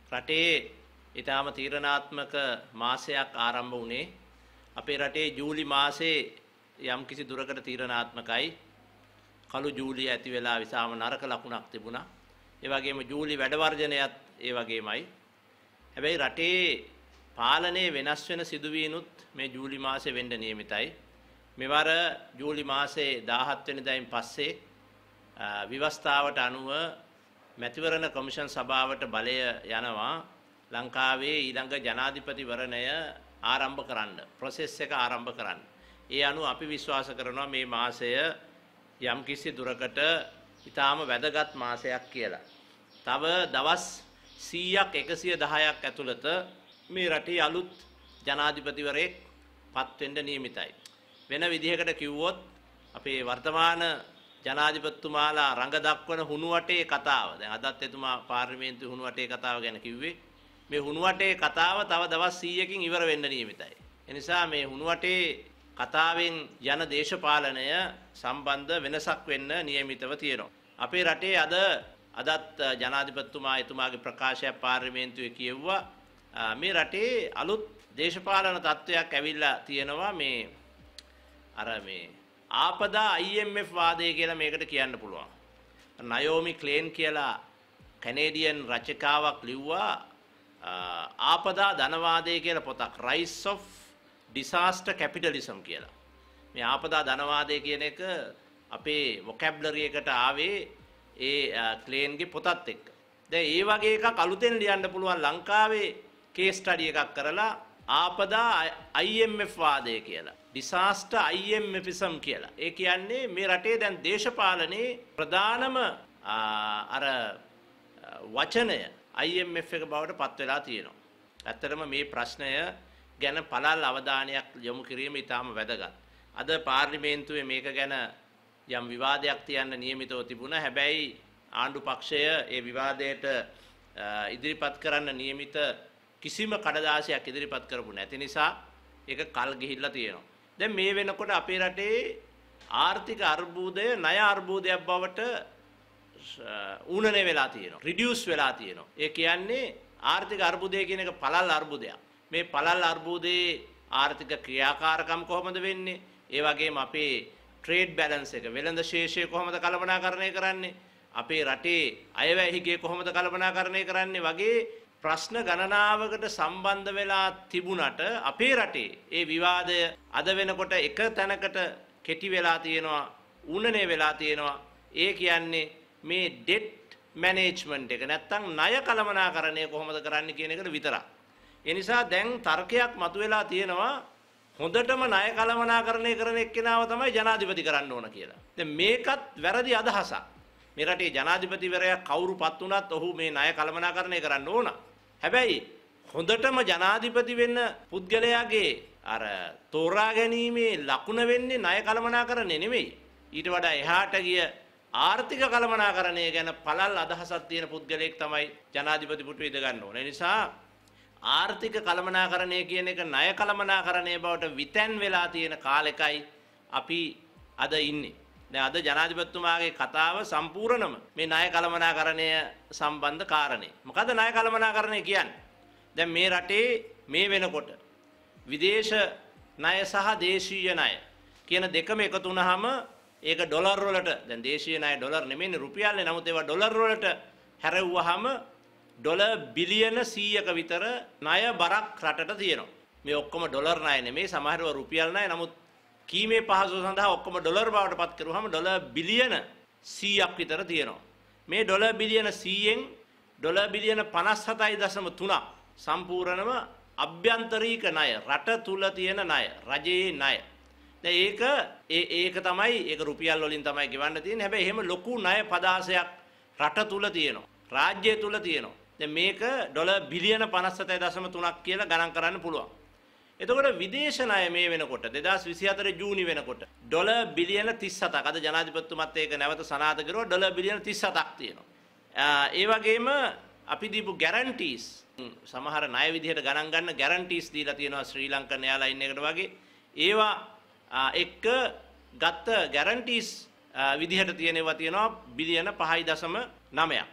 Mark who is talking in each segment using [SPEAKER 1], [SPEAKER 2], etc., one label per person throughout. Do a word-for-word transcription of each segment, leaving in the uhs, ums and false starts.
[SPEAKER 1] රටේ ඊටාම තීරණාත්මක මාසයක් ආරම්භ වුණේ. අපේ රටේ ජූලි මාසේ යම් කිසි දුරකට තීරණාත්මකයි. කළු ජූලිය ඇති වෙලා විසාම නරක ලකුණක් තිබුණා. ඒ වගේම ජූලි වැඩ වර්ජනයත් ඒ වගේමයි. හැබැයි රටේ පාලනයේ වෙනස් වෙන සිදුවීනුත් මේ ජූලි මාසේ වෙන්න නියමිතයි. මෙවර ජූලි මාසේ දාහත් වෙනිදායින් පස්සේ විවස්ථාවට අනුව මැතිවරණ කොමිෂන් සභාවට බලය යනවා ලංකාවේ ඊළඟ ජනාධිපතිවරණය ආරම්භ කරන්න ප්‍රොසෙස් එක ආරම්භ කරන්න. ඒ අනුව අපි විශ්වාස කරනවා මේ මාසය යම් කිසි දුරකට ඊටාම වැදගත් මාසයක් කියලා. තව දවස් සීයක් එකසිය දහයක් ඇතුළත මේ රටේ අලුත් ජනාධිපතිවරයෙක් පත් වෙන්න නියමිතයි. වෙන විදිහකට කිව්වොත් අපේ වර්තමාන ජනාධිපතිතුමාලා රඟ දක්වන හුණුවටේ කතාව. දැන් අදත් එතුමා පාර්ලිමේන්තුවේ හුණුවටේ කතාව ගැන කිව්වේ. මේ හුණුවටේ කතාව තව දවස් සීයකින් ඉවර වෙන්න නියමිතයි. ඒ නිසා මේ හුණුවටේ කතාවෙන් යන දේශපාලනය සම්බන්ධ වෙනසක් වෙන්න නියමිතව තියෙනවා. අපේ රටේ අද අදත් ජනාධිපතිතුමා එතුමාගේ ප්‍රකාශය පාර්ලිමේන්තුවේ කියෙව්වා මේ රටේ අලුත් දේශපාලන තත්ත්වයක් ඇවිල්ලා තියෙනවා මේ අර මේ ආපදා I M F වාදය කියලා මේකට කියන්න පුළුවන්. නයෝමි ක්ලේන් කියලා කැනේඩියන් රචකාවක් ලිව්වා ආපදා ධනවාදය කියලා පොතක් Rise of Disaster Capitalism කියලා. මේ ආපදා ධනවාදය කියන එක අපේ වොකැබ්ලරි එකට ආවේ ඒ ක්ලේන්ගේ පොතත් එක්ක. දැන් ඒ වගේ එකක් අලුතෙන් ලියන්න පුළුවන් ලංකාවේ කේස් ස්ටඩි එකක් කරලා ආපදා I M F වාදය කියලා. disaster I M F ism කියලා. ඒ කියන්නේ මේ රටේ දැන් දේශපාලනයේ ප්‍රධානම අර වචනය I M F එක බවට පත් වෙලා තියෙනවා. ඇත්තටම මේ ප්‍රශ්නය ගැන පළල් අවධානයක් යොමු කිරීම ඉතාම වැදගත්. අද පාර්ලිමේන්තුවේ මේක ගැන යම් විවාදයක් තියන්න නියමිතව තිබුණා. හැබැයි ආණ්ඩු පක්ෂය ඒ විවාදයට ඉදිරිපත් කරන්න නියමිත කිසිම කඩදාසියක් ඉදිරිපත් කරපු නැති නිසා ඒක කල් ගිහිල්ලා තියෙනවා. දැන් මේ වෙනකොට අපේ රටේ ආර්ථික අර්බුදය ණය අර්බුදයක් බවට ඌනනේ වෙලා තියෙනවා. රිඩියුස් වෙලා තියෙනවා. ඒ කියන්නේ ආර්ථික අර්බුදය කියන එක පළල් අර්බුදයක්. මේ පළල් අර්බුදයේ ආර්ථික ක්‍රියාකාරකම් කොහොමද වෙන්නේ? ඒ වගේම අපේ ට්‍රේඩ් බැලන්ස් එක වෙළඳ ශේෂය කොහොමද කළමනාකරණය කරන්නේ? අපේ රටේ අයවැය හිගේ කොහොමද කළමනාකරණය කරන්නේ වගේ ප්‍රශ්න ගණනාවකට සම්බන්ධ වෙලා තිබුණට අපේ රටේ ඒ විවාදය අද වෙනකොට එක තැනකට කෙටි වෙලා තියෙනවා, ඌනනේ වෙලා තියෙනවා. ඒ කියන්නේ මේ ඩෙට් මැනේජ්මන්ට් එක නැත්තම් ණය කළමනාකරණය කොහොමද කරන්නේ කියන එකට විතරක්. ඒ නිසා දැන් තර්කයක් මතුවලා තියෙනවා හොඳටම ණය කළමනාකරණය කරන එක්කෙනාව තමයි ජනාධිපති කරන්න ඕන කියලා. දැන් මේකත් වැරදි අදහසක්. මේ රටේ ජනාධිපතිවරයා කවුරුපත් වුණත් ඔහු මේ ණය කළමනාකරණය කරන්න ඕන. හැබැයි හොඳටම ජනාධිපති වෙන්න පුද්ගලයාගේ අර තෝරා ගැනීමේ ලකුණ වෙන්නේ ණය කළමනාකරණය නෙමෙයි. ඊට වඩා එහාට ගිය ආර්ථික කළමනාකරණය ගැන පළල් අදහසක් තියෙන පුද්ගලයෙක් තමයි ජනාධිපති පුටුවේ ඉඳ ගන්න ඕන. ඒ නිසා ආර්ථික කළමනාකරණය කියන එක ණය කළමනාකරණය බවට විතැන් වෙලා තියෙන කාලෙකයි අපි අද ඉන්නේ. දැන් අද ජනාධිපතිතුමාගේ කතාව සම්පූර්ණම මේ ණය කළමනාකරණය සම්බන්ධ කාරණේ. මොකද ණය කළමනාකරණය කියන්නේ? දැන් මේ රටේ මේ වෙනකොට විදේශ ණය සහ දේශීය ණය කියන දෙකම එකතු වුණාම ඒක ඩොලර් වලට දැන් දේශීය ණය ඩොලර් නෙමෙයිනේ රුපියල්නේ. නමුත් ඒවා ඩොලර් වලට හැරෙව්වහම ඩොලර් බිලියන සීයක විතර ණය බරක් රටට තියෙනවා. මේ ඔක්කොම ඩොලර් ණය නෙමෙයි, සමහරව රුපියල් ණය. නමුත් කීමේ පහසුව සඳහා ඔක්කොම ඩොලර් බවට පත් කරුවාම ඩොලර් බිලියන සීයක් විතර තියෙනවා. මේ ඩොලර් බිලියන සීයෙන් ඩොලර් බිලියන පනස් හතයි දශම තුනක් සම්පූර්ණම අභ්‍යන්තරීක ණය, රට තුල තියෙන ණය, රජයේ ණය. දැන් ඒක ඒ ඒක තමයි ඒක රුපියල් වලින් තමයි ගෙවන්න තියෙන්නේ. හැබැයි එහෙම ලොකු ණය පදාසයක් රට තුල තියෙනවා, රාජ්‍යය තුල තියෙනවා. දැන් මේක ඩොලර් බිලියන පනස් හතයි දශම තුනක් කියලා ගණන් කරන්න පුළුවන්. එතකොට විදේශ ණය මේ වෙනකොට දෙදාස් විසිහතර ජූනි වෙනකොට ඩොලර් බිලියන තිස් හතක් අද ජනාධිපතිතුමත් ඒක නැවත සනාථ කරුවා ඩොලර් බිලියන තිස් හතක් තියෙනවා. ඒ වගේම අපි දීපු ගැරන්ටීස් සමහර ණය විදිහට ගණන් ගන්න ගැරන්ටීස් දීලා තියෙනවා ශ්‍රී ලංකන් එයාලයින් එකට වගේ. ඒවා එක්ක ගත්ත ගැරන්ටීස් විදිහට තියෙනවා තියෙනවා බිලියන පහයි දශම නවයක්.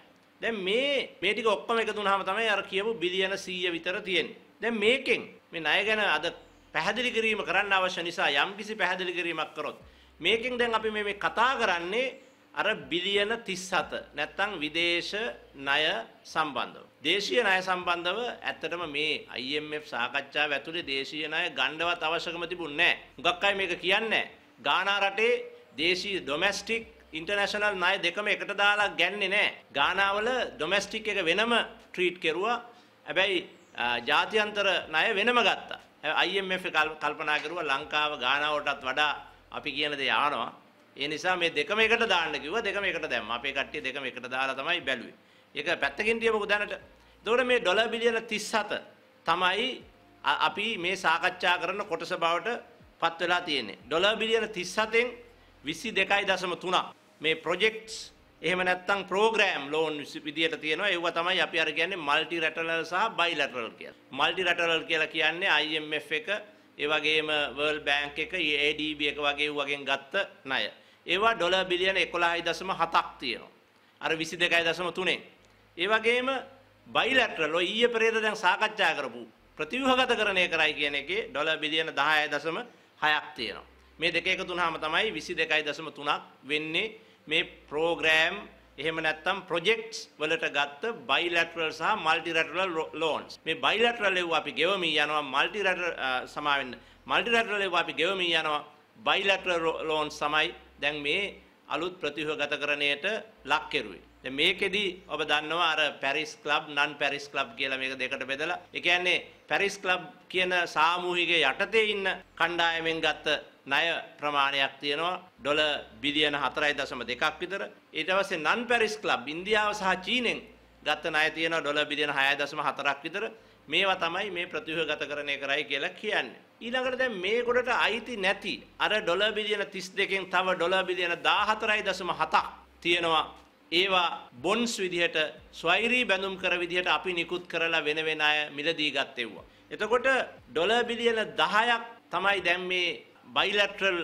[SPEAKER 1] දැන් මේ මේ ටික ඔක්කොම එකතු වුණාම තමයි අර කියපු බිලියන සීය විතර තියෙන්නේ. දැන් මේකෙන් මේ ණය ගැන අද පැහැදිලි කිරීම කරන්න අවශ්‍ය නිසා යම්කිසි පැහැදිලි කිරීමක් කරොත් මේකෙන් දැන් අපි මේ මේ කතා කරන්නේ අර බිලියන තිස් හත නැත්තම් විදේශ ණය සම්බන්ධව. දේශීය ණය සම්බන්ධව ඇත්තටම මේ I M F සාකච්ඡාව ඇතුලේ දේශීය ණය ගණ්ඩවත් අවශ්‍යකම තිබුණේ නැහැ. හුඟක් අය මේක කියන්නේ ගානා රටේ දේශීය ඩොමෙස්ටික් ඉන්ටර්නැෂනල් ණය දෙකම එකට දාලා ගන්නේ නැහැ. ගානාවල ඩොමෙස්ටික් එක වෙනම ට්‍රීට් කෙරුවා. හැබැයි ජාත්‍යන්තර ණය වෙනම ගත්තා. I M F කල්පනා කරුවා ලංකාව ගානාවටත් වඩා අපි කියන දේ ආනවා. ඒ නිසා මේ දෙකම එකට දාන්න කිව්වා. දෙකම එකට දැම්මා. අපේ කට්ටිය දෙකම එකට දාලා තමයි බැලුවේ. ඒක පැත්තකින් තියමුකෝ දැනට. එතකොට මේ ඩොලර් බිලියන තිස් හත තමයි අපි මේ සාකච්ඡා කරන කොටස බවට පත් වෙලා තියෙන්නේ. ඩොලර් බිලියන තිස් හතෙන් විසි දෙකයි දශම තුනක් මේ ප්‍රොජෙක්ට්ස් එහෙම නැත්නම් ප්‍රෝග්‍රෑම් ලෝන් විදියට තියෙනවා. ඒව තමයි අපි අර කියන්නේ මල්ටි ලැටරල් සහ බයිලැටරල් කියලා. මල්ටි ලැටරල් කියලා කියන්නේ I M F එක, ඒ වගේම World Bank එක, A D B එක වගේ වගෙන් ගත්ත ණය. ඒවා ඩොලර් බිලියන එකොළහයි දශම හතක් තියෙනවා. අර විසි දෙකයි දශම තුනෙන්. ඒ වගේම බයිලැටරල් ඔය ඊයේ පෙරේද දැන් සාකච්ඡා කරපු ප්‍රතිව්‍යුහගතකරණය කරයි කියන එකේ ඩොලර් බිලියන දහයයි දශම හයක් තියෙනවා. මේ දෙක එකතු වුණාම තමයි විසි දෙකයි දශම තුනක් වෙන්නේ මේ ප්‍රෝග්‍රෑම් එහෙම නැත්නම් ප්‍රොජෙක්ට්ස් වලට ගත්ත බයිලැටරල් සහ මල්ටිලැටරල් ලෝන්ස්. මේ බයිලැටරල් ඒවා අපි ගෙවමින් යනවා මල්ටිලැටරල් සමාවෙන්න. මල්ටිලැටරල් ඒවා අපි ගෙවමින් යනවා බයිලැටරල් ලෝන්ස් තමයි දැන් මේ අලුත් ප්‍රතිව්‍යුහගතකරණයට ලක් කෙරුවේ. දැන් මේකෙදි ඔබ දන්නවා අර Paris club non Paris club කියලා මේක දෙකට බෙදලා. ඒ කියන්නේ පැරිස් ක්ලබ් කියන සාමූහික යටතේ ඉන්න කණ්ඩායමෙන් ගත්ත ණය ප්‍රමාණයක් තියෙනවා ඩොලර් බිලියන හතරයි දශම දෙකක් විතර. ඊට පස්සේ නන් පැරිස් ක්ලබ් ඉන්දියාව සහ චීනෙන් ගත්ත ණය තියෙනවා ඩොලර් බිලියන හයයි දශම හතරක් විතර. මේවා තමයි මේ ප්‍රතිව්‍යුහගතකරණය කරයි කියලා කියන්නේ. ඊළඟට දැන් මේ කොටට අයිති නැති අර ඩොලර් බිලියන තිස් දෙකෙන් තව ඩොලර් බිලියන දාහතරයි දශම හතක් තියෙනවා. ඒවා බොන්ස් විදිහට ස්වෛරී බැඳුම් කර විදිහට අපි නිකුත් කරලා වෙන වෙන අය මිලදී ගත්තෙව්වා. එතකොට ඩොලර් බිලියන දහයක් තමයි දැන් මේ බයිලැටරල්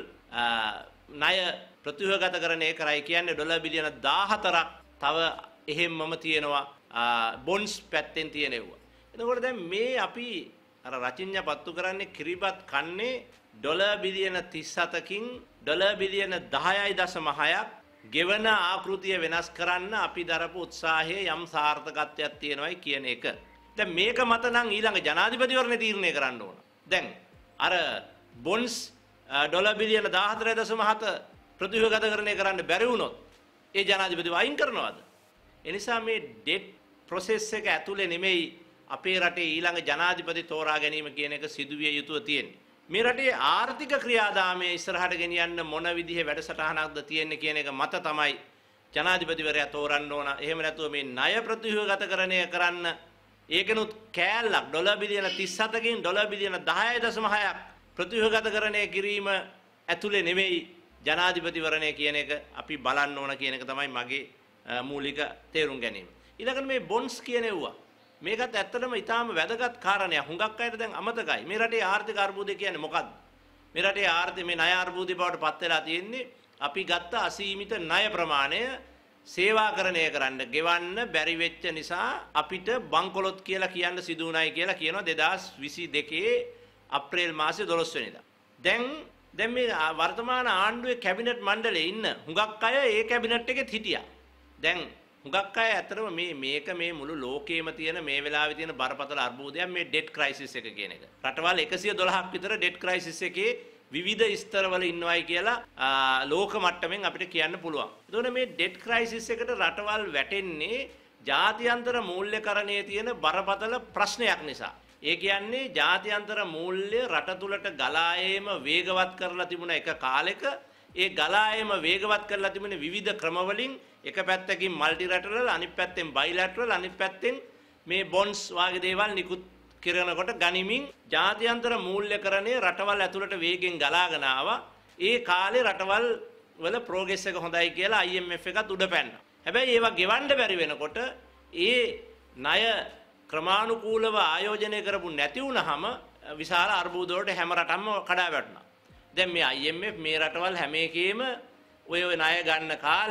[SPEAKER 1] ණය ප්‍රතිව්‍යුහගතකරණය කරයි කියන්නේ ඩොලර් බිලියන දාහතරක් තව එහෙම්මම තියෙනවා බොන්ස් පැත්තෙන් තියෙනවා. එතකොට දැන් මේ අපි අර රචින්ඥා පත්තු කරන්නේ කිරිබත් කන්නේ ඩොලර් බිලියන තිස් හතකින් ඩොලර් බිලියන දහයයි දශම හයක් ගෙවන ආකෘතිය වෙනස් කරන්න අපි දරපු උත්සාහයේ යම් සාර්ථකත්වයක් තියෙනවායි කියන එක. දැන් මේක මත නම් ඊළඟ ජනාධිපතිවරණේ තීරණය කරන්න ඕන. දැන් අර බොන්ස් ඩොලර් බිලියන දාහතරයි දශම හත ප්‍රතිව්‍යුහගතකරණය කරන්න බැරි වුණොත් ඒ ජනාධිපතිව අයින් කරනවද? ඒ නිසා මේ ඩෙට් ප්‍රොසෙස් එක ඇතුලේ නෙමෙයි අපේ රටේ ඊළඟ ජනාධිපති තෝරා ගැනීම කියන එක සිදුවිය යුතුව තියෙන්නේ. මේ රටේ ආර්ථික ක්‍රියාදාමයේ ඉස්සරහට ගෙනියන්න මොන විදිහේ වැඩසටහනක්ද තියෙන්නේ කියන එක මත තමයි ජනාධිපතිවරයා තෝරන්න ඕන. එහෙම නැතුව මේ ණය ප්‍රතිව්‍යුහගතකරණය කරන්න ඒකනොත් කෑල්ලක් ඩොලර් බිලියන තිස් හතකින් ඩොලර් බිලියන දහයයි දශම හයක් ප්‍රතිව්‍යුහගතකරණය කිරීම ඇතුලේ නෙමෙයි ජනාධිපතිවරණය කියන එක අපි බලන්න ඕන කියන එක තමයි මගේ මූලික තේරුම් ගැනීම. ඊළඟට මේ බොන්ඩ්ස් කියනෙව්වා. මේකත් ඇත්තටම ඊටාම වැදගත් කාරණයක්. හුඟක් අයට දැන් අමතකයි. මේ රටේ ආර්ථික අර්බුදය කියන්නේ මොකක්ද? මේ රටේ ආර්ථික මේ ණය අර්බුදය බවට පත් වෙලා තියෙන්නේ අපි ගත්ත අසීමිත ණය ප්‍රමාණය සේවාකරණය කරන්න ගෙවන්න බැරි වෙච්ච නිසා අපිට බංකොලොත් කියලා කියන්න සිදු වුණයි කියලා කියනවා දෙදාස් විසි දෙකේ අප්‍රේල් මාසේ දොළොස් වෙනිදා. දැන් දැන් මේ වර්තමාන ආණ්ඩුවේ කැබිනට් මණ්ඩලයේ ඉන්න හුඟක් අය ඒ කැබිනට් එකෙත් හිටියා. දැන් හුඟක් අය ඇත්තටම මේ මේක මේ මුළු ලෝකෙම තියෙන මේ වෙලාවේ තියෙන බරපතල අර්බුදයක් මේ ඩෙට් ක්‍රයිසිස් එක කියන එක. රටවල් එකසිය දොළහක් විතර ඩෙට් ක්‍රයිසිස් එකේ විවිධ ස්තරවල ඉන්නවයි කියලා ලෝක මට්ටමින් අපිට කියන්න පුළුවන්. එතකොට මේ ඩෙට් ක්‍රයිසිස් එකට රටවල් වැටෙන්නේ ජාත්‍යන්තර මූල්‍යකරණයේ තියෙන බරපතල ප්‍රශ්නයක් නිසා. ඒ කියන්නේ ජාත්‍යන්තර මූල්‍ය රට තුලට ගලා ඒම වේගවත් කරලා තිබුණ එක කාලෙක ඒ ගලා ඒම වේගවත් කරලා තිබුණ විවිධ ක්‍රමවලින් එක පැත්තකින් මල්ටිලැටරල් අනිත් පැත්තෙන් බයිලැටරල් අනිත් පැත්තෙන් මේ බොන්ඩ්ස් වාගේ දේවල් නිකුත් කරනකොට ගනිමින් ජාත්‍යන්තර මූල්‍යකරණය රටවල් ඇතුළට වේගෙන් ගලාගෙන ආවා. ඒ කාලේ රටවල් වල ප්‍රෝග්‍රස් එක හොඳයි කියලා I M F එකත් උඩ පැන්නා. හැබැයි ඒවා ගෙවන්න බැරි වෙනකොට ඒ ණය ක්‍රමානුකූලව ආයෝජනය කරපු නැති වුනහම විශාල අර්බුද වලට හැම රටම කඩා වැටුණා. දැන් මේ I M F මේ රටවල් හැම එකේම ඔය ඔය ණය ගන්න කාලේ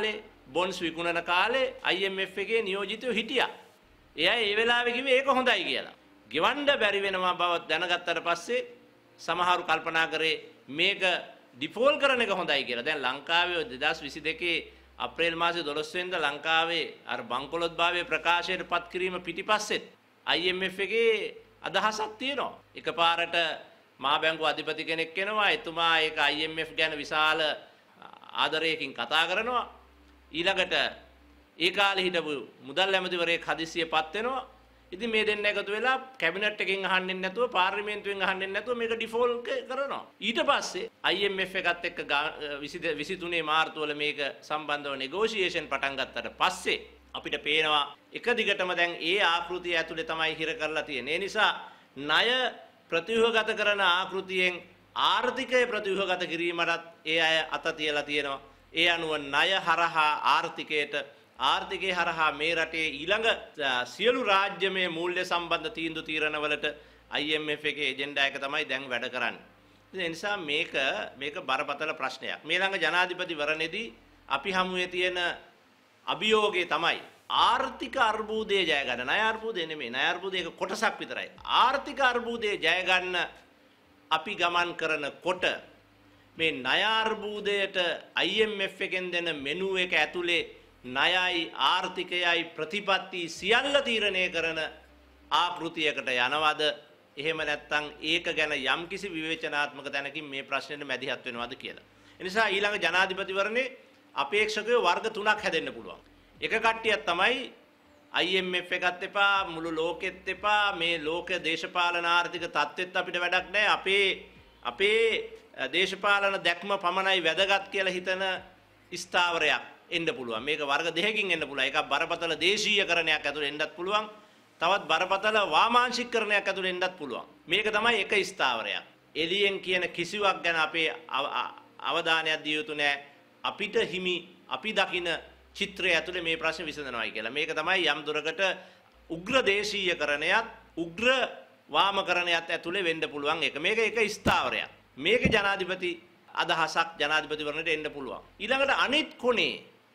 [SPEAKER 1] බොන්ඩ්ස් විකුණන කාලේ I M F එකේ නියෝජිතයෝ හිටියා. එයා ඒ වෙලාවේ කිව්වේ ඒක හොඳයි කියලා. ගෙවන්න බැරි වෙනවා බව දැනගත්තට පස්සේ සමහරු කල්පනා කරේ මේක ඩිෆෝල්ට් කරන එක හොඳයි කියලා. දැන් ලංකාවේ දෙදාස් විසි දෙකේ අප්‍රේල් මාසේ දොළොස් වෙනිදා ලංකාවේ අර බංකොලොත් භාවයේ ප්‍රකාශයට පත් කිරීම පිටිපස්සෙත් I M F එකේ අදහසක් තියෙනවා. එකපාරට මහා බැංකුව අධිපති කෙනෙක් එනවා. එතුමා ඒක I M F ගැන විශාල ආදරයකින් කතා කරනවා. ඊළඟට ඒ කාලේ හිටපු මුදල් ඇමතිවරයෙක් හදිස්සියෙපත් වෙනවා. ඉතින් මේ දෙන්න එකතු වෙලා කැබිනට් එකෙන් අහන්නේ නැතුව පාර්ලිමේන්තුවෙන් අහන්නේ නැතුව මේක ඩිෆෝල්ට් කරනවා. ඊට පස්සේ I M F එකත් එක්ක විසි තුනේ මාර්තු වල මේක සම්බන්ධව නෙගෝෂියේෂන් පටන් ගත්තට පස්සේ අපිට පේනවා එක දිගටම දැන් ඒ ආකෘතිය ඇතුලේ තමයි හිර කරලා තියෙන්නේ. ඒ නිසා ණය ප්‍රතිව්‍යුහගත කරන ආකෘතියෙන් ආර්ථිකය ප්‍රතිව්‍යුහගත කිරීමටත් ඒ අය අත තියලා තියෙනවා. ඒ අනුව ණය හරහා ආර්ථිකයට ආර්ථිකය හරහා මේ රටේ ඊළඟ සියලු රාජ්‍යමය මූල්‍ය සම්බන්ධ තීන්දුව තීරණවලට I M F එකේ එජෙන්ඩා එක තමයි දැන් වැඩ කරන්නේ. ඒ නිසා මේක මේක බරපතල ප්‍රශ්නයක්. මේ ළඟ ජනාධිපතිවරණයේදී අපි හමුවේ තියෙන අභියෝගය තමයි ආර්ථික අර්බුදයේ ජය ගන්න. ණය අර්බුදේ නෙමෙයි. ණය අර්බුදේ එක කොටසක් විතරයි. ආර්ථික අර්බුදයේ ජය ගන්න අපි ගමන් කරනකොට මේ ණය අර්බුදයට I M F එකෙන් දෙන මෙනු එක ඇතුලේ ණයයි ආර්ථිකයයි ප්‍රතිපත්ති සියල්ල තීරණය කරන ආකෘතියකට යනවද? එහෙම නැත්නම් ඒක ගැන යම්කිසි විවේචනාත්මක තැනකින් මේ ප්‍රශ්නෙට මැදිහත් වෙනවද කියලා. ඒ නිසා ඊළඟ ජනාධිපතිවරණේ අපේක්ෂකයෝ වර්ග තුනක් හැදෙන්න පුළුවන්. එක කට්ටියක් තමයි I M F එකත් එපා මුළු ලෝකෙත් එපා මේ ලෝක දේශපාලන ආර්ථික තත්ත්වෙත් අපිට වැඩක් නැහැ. අපේ අපේ දේශපාලන දැක්ම පමණයි වැදගත් කියලා හිතන ස්ථාවරයක් එන්න පුළුවන්. මේක වර්ග දෙකකින් එන්න පුළුවන්. එකක් බරපතල දේශීයකරණයක් ඇතුළේ එන්නත් පුළුවන්. තවත් බරපතල වාමාංශිකකරණයක් ඇතුළේ එන්නත් පුළුවන්. මේක තමයි එක ස්ථාවරයක්. එළියෙන් කියන කිසිවක් ගැන අපේ අවධානයක් දිය යුතු නැහැ. අපිට හිමි අපි දකින චිත්‍රය ඇතුලේ මේ ප්‍රශ්න විසඳනවායි කියලා. මේක තමයි යම් දුරකට උග්‍ර දේශීයකරණයත් උග්‍ර වාමකරණයත් ඇතුලේ වෙන්න පුළුවන් එක. මේක එක ස්ථාවරයක්. මේක ජනාධිපති අදහසක් ජනාධිපතිවරණයට එන්න පුළුවන්. ඊළඟට අනිත් කොනේ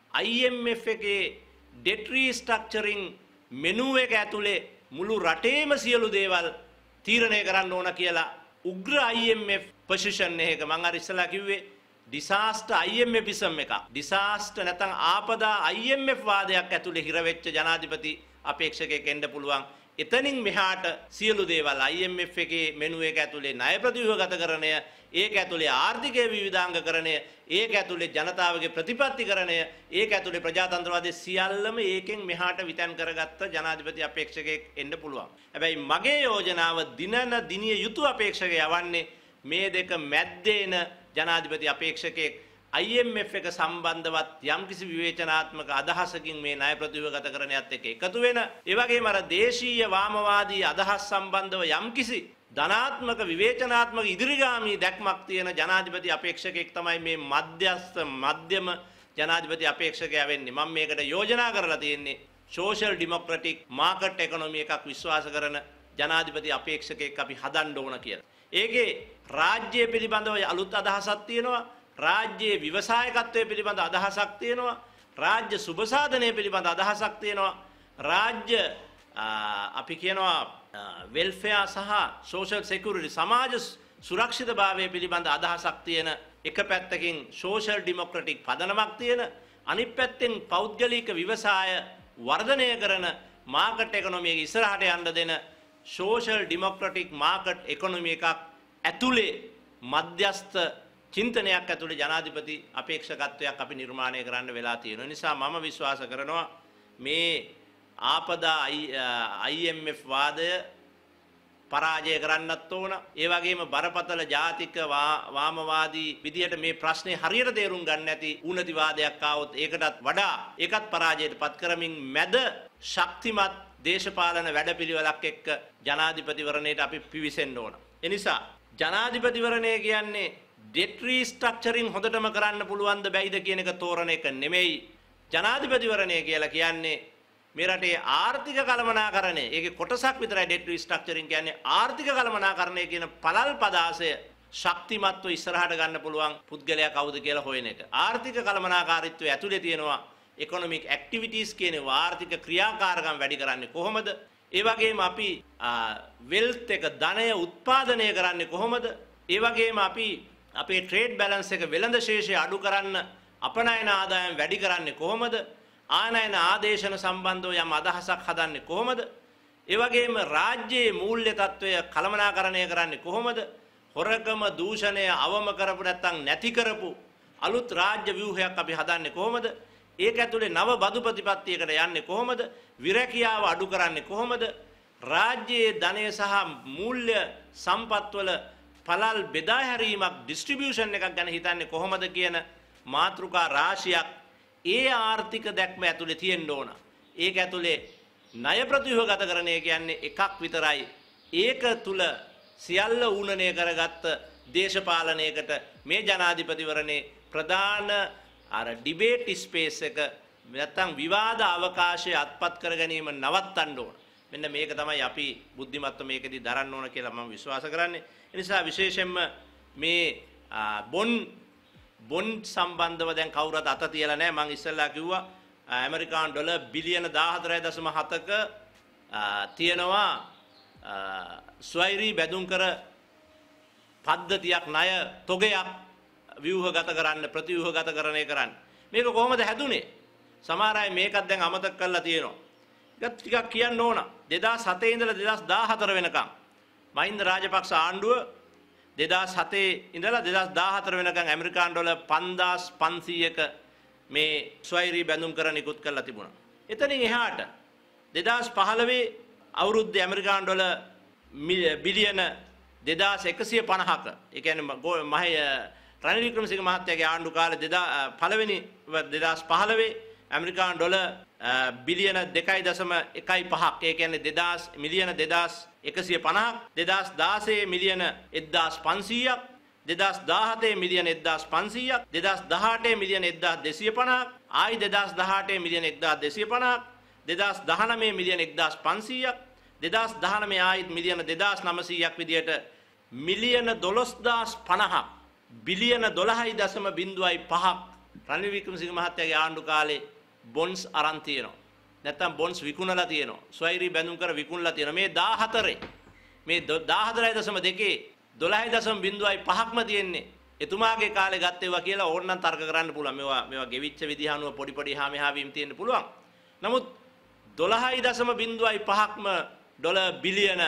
[SPEAKER 1] I M F එකේ debt restructuring මෙනු එක ඇතුලේ මුළු රටේම සියලු දේවල් තීරණය කරන්න ඕන කියලා උග්‍ර I M F පොසිෂන් එකක මම අර ඉස්සලා කිව්වේ disaster I M F ism එකක්. disaster නැත්නම් ආපදා I M F වාදයක් ඇතුලේ හිර වෙච්ච ජනාධිපති අපේක්ෂකයෙක් එන්න පුළුවන්. එතනින් මෙහාට සියලු දේවල් I M F එකේ මෙනු එක ඇතුලේ ණය ප්‍රතිව්‍යුහගතකරණය, ඒක ඇතුලේ ආර්ථිකයේ විවිධාංගකරණය, ඒක ඇතුලේ ජනතාවගේ ප්‍රතිපත්තිකරණය, ඒක ඇතුලේ ප්‍රජාතන්ත්‍රවාදයේ සියල්ලම ඒකෙන් මෙහාට විතන් කරගත්ත ජනාධිපති අපේක්ෂකයෙක් එන්න පුළුවන්. හැබැයි මගේ යෝජනාව දිනන දිනිය යුතු අපේක්ෂකය යවන්නේ මේ දෙක මැද්දේන ජනාධිපති අපේක්ෂකයෙක් I M F එක සම්බන්ධවත් යම්කිසි විවේචනාත්මක අදහසකින් මේ ණය ප්‍රතිව්‍යුහගතකරණයත් එක්ක එකතු වෙන, ඒ වගේම අර දේශීය වාමවාදී අදහස් සම්බන්ධව යම්කිසි ධනාත්මක විවේචනාත්මක ඉදිරිගාමී දැක්මක් තියෙන ජනාධිපති අපේක්ෂකයෙක් තමයි මේ මධ්‍යස්ථ මධ්‍යම ජනාධිපති අපේක්ෂකයා වෙන්නේ. මම මේකට යෝජනා කරලා තියෙන්නේ සෝෂල් ඩෙමොක්‍රටික් මාකට් ඉකොනොමි එකක් විශ්වාස කරන ජනාධිපති අපේක්ෂකයෙක් අපි හදන්න ඕන කියලා. ඒකේ රාජ්‍ය පිළිබඳව අලුත් අදහසක් තියෙනවා. රාජ්‍යයේ ව්‍යවසායකත්වය පිළිබඳ අදහසක් තියෙනවා. රාජ්‍ය සුබසාධනය පිළිබඳ අදහසක් තියෙනවා. රාජ්‍ය අපි කියනවා වෙල්ෆෙයාර් සහ සෝෂල් සිකියුරිටි සමාජ සුරක්ෂිතභාවය පිළිබඳ අදහසක් තියෙන එක පැත්තකින් සෝෂල් ඩෙමොක්‍රටික් පදනමක් තියෙන, අනිත් පැත්තෙන් පෞද්ගලික ව්‍යවසාය වර්ධනය කරන මාකට් ඉකොනොමි එක ඉස්සරහට යන්න දෙන සෝෂල් ඩෙමොක්‍රටික් මාකට් ඉකොනොමි එකක් ඇතුලේ මධ්‍යස්ථ චින්තනයක් ඇතුලේ ජනාධිපති අපේක්ෂකත්වයක් අපි නිර්මාණය කරන්න වෙලා තියෙන නිසා මම විශ්වාස කරනවා මේ ආපදා I M F වාදය පරාජය කරන්නත් ඕන. ඒ වගේම බරපතල ජාතික වාමවාදී විදියට මේ ප්‍රශ්නේ හරියට තේරුම් ගන්න නැති ඌනතිවාදයක් ආවොත් ඒකටත් වඩා ඒකත් පරාජයටපත් කරමින් මැද ශක්තිමත් දේශපාලන වැඩපිළිවෙලක් එක්ක ජනාධිපතිවරණයට අපි පිවිසෙන්න ඕන. ඒ නිසා ජනාධිපතිවරණය කියන්නේ debt restructuring හොඳටම කරන්න පුළුවන්ද බැයිද කියන එක තෝරන එක නෙමෙයි. ජනාධිපතිවරණය කියලා කියන්නේ මේ රටේ ආර්ථික කළමනාකරණය. ඒකේ කොටසක් විතරයි debt restructuring කියන්නේ. ආර්ථික කළමනාකරණය කියන පළල් පදාසය ශක්තිමත්ව ඉස්සරහට ගන්න පුළුවන් පුද්ගලයා කවුද කියලා හොයන එක. ආර්ථික කළමනාකාරීත්වය ඇතුලේ තියෙනවා economic activities කියන ආර්ථික ක්‍රියාකාරකම් වැඩි කරන්නේ කොහොමද? ඒ වගේම අපි wealth එක ධනය උත්පාදනය කරන්නේ කොහොමද? ඒ වගේම අපි අපේ trade balance එක වෙළඳ ශේෂය අඩු කරන්න අපනයන ආදායම් වැඩි කරන්නේ කොහොමද? ආනයන ආදේශන සම්බන්ධව යම් අදහසක් හදන්නේ කොහොමද? ඒ වගේම රාජ්‍යයේ මූල්‍ය තත්වය කළමනාකරණය කරන්නේ කොහොමද? හොරකම දූෂණය අවම කරපු නැත්නම් නැති කරපු අලුත් රාජ්‍ය ව්‍යුහයක් අපි හදන්නේ කොහොමද? ඒක ඇතුලේ නව බදු ප්‍රතිපත්තියකට යන්නේ කොහොමද? විරැකියාව අඩු කරන්නේ කොහොමද? රාජ්‍යයේ ධනය සහ මූල්‍ය සම්පත්වල පළල් බෙදා හැරීමක් ඩිස්ට්‍රිබියුෂන් එකක් ගැන හිතන්නේ කොහොමද කියන මාතෘකා රාශියක් ඒ ආර්ථික දැක්ම ඇතුලේ තියෙන්න ඕන. ඒක ඇතුලේ ණය ප්‍රතිව්‍යුහගතකරණය කියන්නේ එකක් විතරයි. ඒක තුල සියල්ල ඌනණය කරගත්ත දේශපාලනයකට මේ ජනාධිපතිවරණේ ප්‍රධාන අර ඩිබේට් ස්පේස් එක නැත්තම් විවාද අවකාශය අත්පත් කර ගැනීම නවත්තන්න ඕන. මෙන්න මේක තමයි අපි බුද්ධිමත්ව මේකෙදි දරන්න ඕන කියලා මම විශ්වාස කරන්නේ. ඒ නිසා විශේෂයෙන්ම මේ බොන් බොන් සම්බන්ධව දැන් කවුරුත් අත තියලා නැහැ. මම ඉස්සෙල්ලා කිව්වා ඇමරිකානු ඩොලර් බිලියන දාහතරයි දශම හතක තියෙනවා ස්වෛරී බැදුම් කර පද්ධතියක් ණය තොගයක් ව්‍යුහගත කරන්න ප්‍රතිව්‍යුහගතකරණය කරන්න. මේක කොහොමද හැදුනේ? සමහර අය මේකත් දැන් අමතක කරලා තියෙනවා. ඒක ටිකක් කියන්න ඕන. දෙදාස් හතේ ඉඳලා දෙදාස් දාහතර වෙනකම් මහින්ද රාජපක්ෂ ආණ්ඩුව දෙදාස් හතේ ඉඳලා දෙදාස් දාහතර වෙනකම් ඇමරිකානු ඩොලර් පන්දාස් පන්සීයක මේ ස්වෛරී බැඳුම් කර නිකුත් කරලා තිබුණා. එතනින් එහාට දෙදාස් පහළොවේ අවුරුද්දේ ඇමරිකානු ඩොලර් බිලියන දෙදාස් එකසිය පනහක ඒ කියන්නේ මහේ රනිල් වික්‍රමසිංහ මහත්තයාගේ ආණ්ඩු කාලේ පළවෙනි දෙදාස් පහළොවේ ඇමරිකානු ඩොලර් බිලියන දෙකයි දශම එකයි පහක් ඒ කියන්නේ දෙදාස් මිලියන දෙදාස් එකසිය පනහක් දෙදාස් දාසයේ මිලියන එක්දාස් පන්සීයක් දෙදාස් දාහතේ මිලියන එක්දාස් පන්සීයක් දෙදාස් දහඅටේ මිලියන එක්දාස් දෙසිය පනහක් ආයි දෙදාස් දහඅටේ මිලියන එක්දාස් දෙසිය පනහක් දෙදාස් දහනවයේ මිලියන එක්දාස් පන්සීයක් දෙදාස් දහනවය ආයිත් මිලියන දෙදාස් නවසීයක් විදියට මිලියන දොළොස්දාස් පනහක් බිලියන දොළහයි දශම බිංදුවයි පහක් රනිල් වික්‍රමසිංහ මහත්තයාගේ ආණ්ඩු කාලේ බොන්ඩ්ස් අරන් තියෙනවා. නැත්තම් බොන්ඩ්ස් විකුණලා තියෙනවා. ස්වෛරී බැඳුම් කර විකුණලා තියෙනවා. මේ දාහතරේ මේ දාහතරයි දශම දෙකේ දොළහයි දශම බිංදුවයි පහක්ම තියෙන්නේ. එතුමාගේ කාලේ ගත්තේවා කියලා ඕනනම් තර්ක කරන්න පුළුවන්. මේවා මේවා ගෙවිච්ච විදිහ අනුව පොඩි පොඩි හා මෙහා වීම තියෙන්න පුළුවන්. නමුත් දොළහයි දශම බිංදුවයි පහක්ම ඩොලර් බිලියන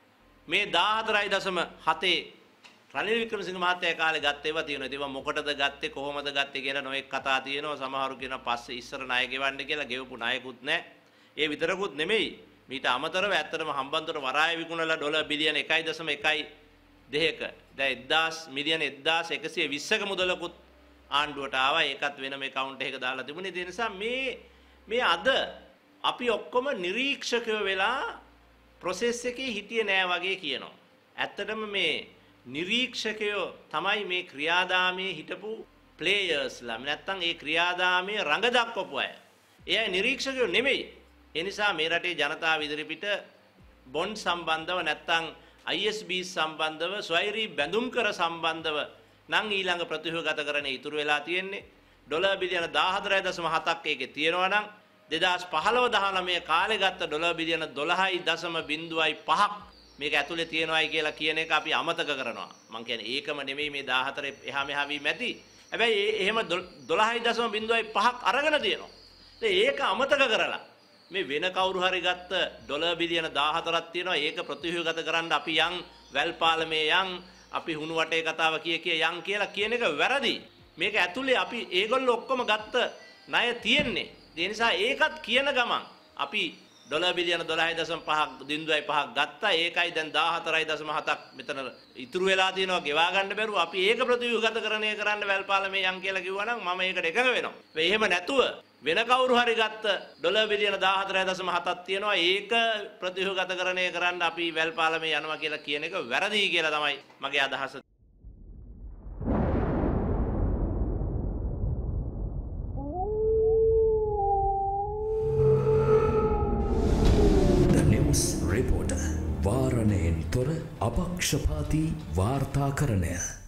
[SPEAKER 1] මේ දාහතරයි දශම හතේ රනිල් වික්‍රමසිංහ මහත්තයා කාලේ ගත්ත ඒවා තියෙනවා. ඒවා මොකටද ගත්තේ කොහොමද ගත්තේ කියලා නොඑක් කතා තියෙනවා. සමහරු කියනවා පස්සේ ඉස්සර ණය ගෙවන්න කියලා. ගෙවපු ණයකුත් නැහැ. ඒ විතරකුත් නෙමෙයි. මීට අමතරව ඇත්තටම හම්බන්තොට වරාය විකුණලා ඩොලර් බිලියන එකයි දශම එකයි දෙකක දැන් එක්දාස් මිලියන එක්දාස් එකසිය විස්සක මුදලකුත් ආණ්ඩුවට ආවා. ඒකත් වෙනම account එකක දාලා තිබුණේ. ඒ නිසා මේ මේ අද අපි ඔක්කොම නිරීක්ෂකයෝ වෙලා process එකේ හිටියේ නෑ වගේ කියනවා. ඇත්තටම මේ නිරීක්ෂකයෝ තමයි මේ ක්‍රියාදාමයේ හිටපු ප්ලේයර්ස්ලා. නැත්තම් ඒ ක්‍රියාදාමයේ රඟ දක්වපු අය. ඒ අය නිරීක්ෂකයෝ නෙමෙයි. ඒ නිසා මේ රටේ ජනතාව ඉදිරිපිට බොන්ඩ් සම්බන්ධව නැත්තම් I S B සම්බන්ධව ස්වෛරී බැඳුම් කර සම්බන්ධව නම් ඊළඟ ප්‍රතිව්‍යුහගතකරණය ඉතුරු වෙලා තියෙන්නේ. ඩොලර් බිලියන දාහතරයි දශම හතක් ඒකේ තියෙනවා නම් දෙදාස් පහළොව දහනවය කාලේ ගත්ත ඩොලර් බිලියන දොළහයි දශම බිංදුවයි පහක් මේක ඇතුලේ තියෙනවායි කියලා කියන එක අපි අමතක කරනවා. මං කියන්නේ ඒකම නෙමෙයි මේ දාහතර එහා මෙහා වීම ඇති. හැබැයි එහෙම දොළහයි දශම බිංදුවයි පහක් අරගෙන තියෙනවා. ඒක අමතක කරලා මේ වෙන කවුරු හරි ගත්ත ඩොලර් බිලියන දාහතරක් තියෙනවා. ඒක ප්‍රතිව්‍යුහගත කරන්න අපි යන් වැල්පාලමේ යන් අපි හුණු වටේ කතාව කිය කිය යන් කියලා කියන එක වැරදි. මේක ඇතුලේ අපි ඒගොල්ලෝ ඔක්කොම ගත්ත ණය තියෙන්නේ. ඒ නිසා ඒකත් කියන ගමන් අපි ඩොලර් බිලියන දොළහයි දශම පහක් බිංදුවයි පහක් ගත්තා. ඒකයි දැන් දාහතරයි දශම හතක් මෙතන ඉතුරු වෙලා තියෙනවා ගෙවා ගන්න බැරුව. අපි ඒක ප්‍රතිව්‍යුහගතකරණය කරන්න වැල්පාලමේ යන් කියලා කිව්වනම් මම ඒකට එකඟ වෙනවා. ඒ එහෙම නැතුව වෙන කවුරු හරි ගත්ත ඩොලර් බිලියන දාහතරයි දශම හතක් තියෙනවා. ඒක ප්‍රතිව්‍යුහගතකරණය කරන්න අපි වැල්පාලමේ යනවා කියලා කියන එක වැරදි කියලා තමයි මගේ අදහස.
[SPEAKER 2] රිපෝටර් වාරණයෙන් තොර අපක්ෂපාතී වාර්තාකරණය